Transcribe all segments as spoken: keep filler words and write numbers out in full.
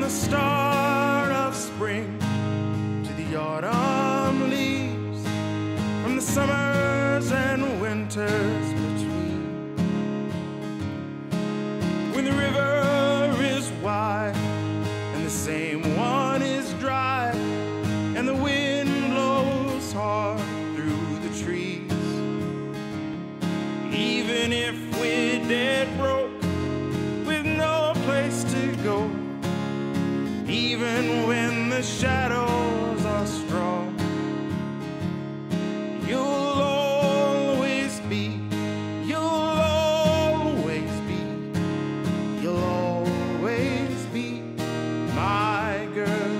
the start of spring to the autumn leaves, from the summers and winters between. When the river is wide and the same one is dry, and the wind blows hard through the trees, even if we're dead broke with no place to go, even when the shadows are strong, you'll always be, you'll always be, you'll always be my girl.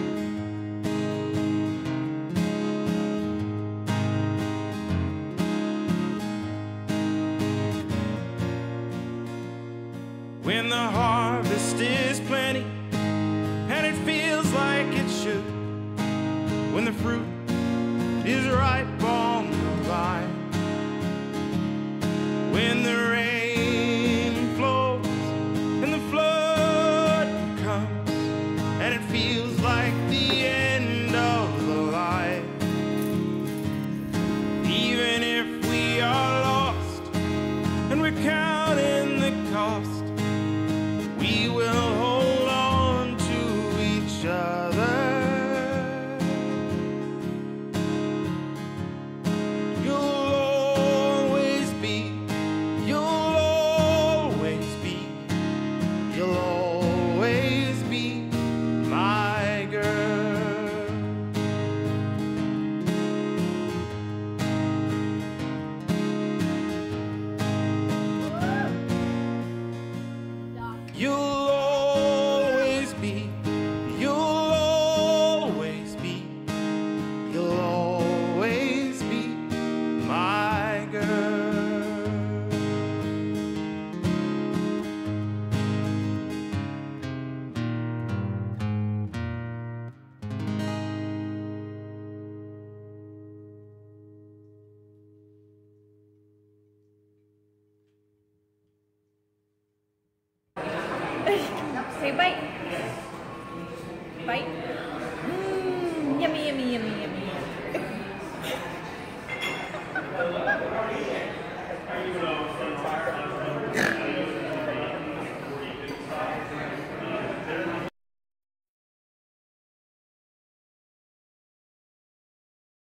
When the harvest is plenty and it feels like it should, when the fruit is ripe on the vine, when the rain flows and the flood comes and it feels like the end of the line, even if we are lost and we're counting the cost, we will hold on to each other. You'll always be, you'll always be, you'll always be my girl. You'll always be, you'll always be, you'll always be my girl. Say bite. Bite.